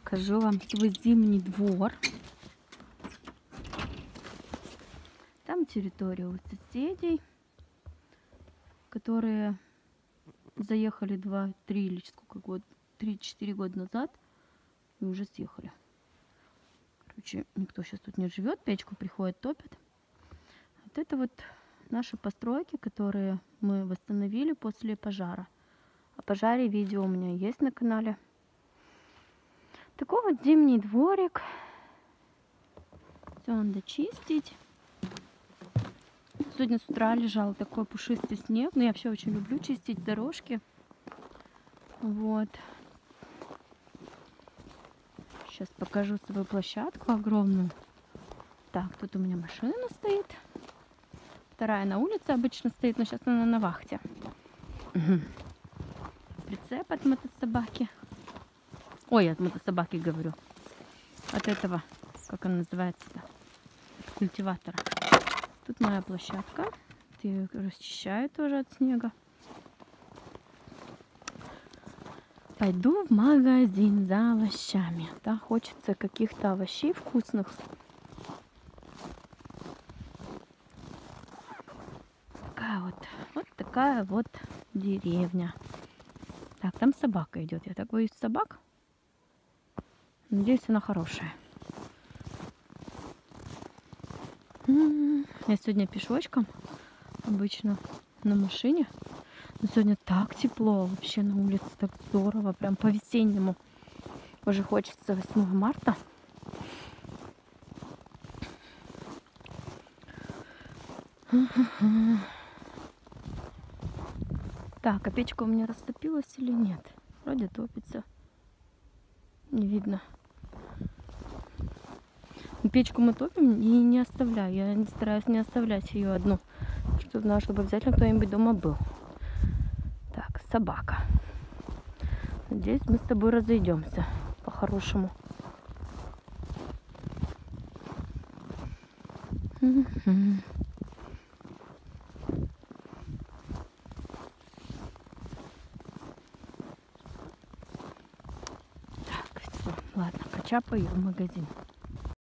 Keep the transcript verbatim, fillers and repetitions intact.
покажу вам свой зимний двор. Там территория у соседей, которые заехали два-три или сколько год, три-четыре года назад и уже съехали. Короче, никто сейчас тут не живет, печку приходит, топит. Вот это вот наши постройки, которые мы восстановили после пожара. О пожаре видео у меня есть на канале. Такой вот зимний дворик. Все надо чистить. Сегодня с утра лежал такой пушистый снег. Но я вообще очень люблю чистить дорожки. Вот. Сейчас покажу свою площадку огромную. Так, тут у меня машина стоит. Вторая на улице обычно стоит, но сейчас она на вахте. Угу. Прицеп от мотособаки. Ой, от мотособаки говорю. От этого, как он называется-то? От культиватора. Тут моя площадка. Я расчищаю тоже от снега. Пойду в магазин за овощами. Да, хочется каких-то овощей вкусных. Такая вот, вот такая вот деревня. Так, там собака идет. Я так боюсь собак. Надеюсь, она хорошая. Я сегодня пешочком, обычно на машине. Но сегодня так тепло, вообще на улице так здорово, прям по-весеннему. Уже хочется восьмого марта. Так, а печка у меня растопилась или нет? Вроде топится. Не видно. Печку мы топим и не оставляю. Я не стараюсь не оставлять ее одну. Чтобы, надо, чтобы обязательно кто-нибудь дома был. Так, собака. Надеюсь, мы с тобой разойдемся по-хорошему. Так, все. Ладно, качапаю в магазин.